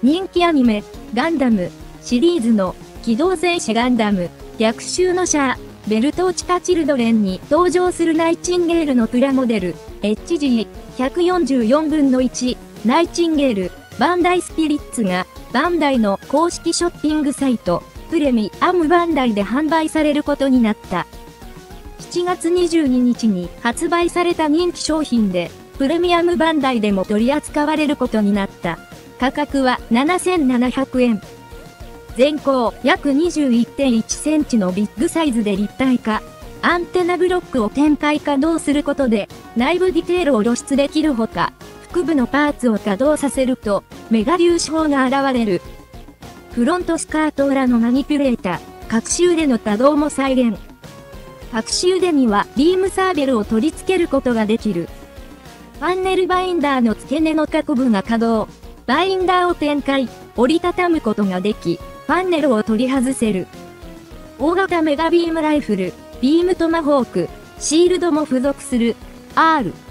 人気アニメ、ガンダム、シリーズの、機動戦士ガンダム、逆襲のシャア、ベルトーチカチルドレンに登場するナイチンゲールのプラモデル、HG144 分の1、ナイチンゲール、バンダイスピリッツが、バンダイの公式ショッピングサイト、プレミアムバンダイで販売されることになった。7月22日に発売された人気商品で、プレミアムバンダイでも取り扱われることになった。価格は7700円。全高約 21.1 センチのビッグサイズで立体化。アンテナブロックを展開稼働することで、内部ディテールを露出できるほか、腹部のパーツを稼働させると、メガ粒子砲が現れる。フロントスカート裏のマニピュレーター、隠し腕の稼働も再現。隠し腕にはビームサーベルを取り付けることができる。ファンネルバインダーの付け根の角部が稼働。バインダーを展開、折りたたむことができ、ファンネルを取り外せる。大型メガビームライフル、ビームトマホーク、シールドも付属する。R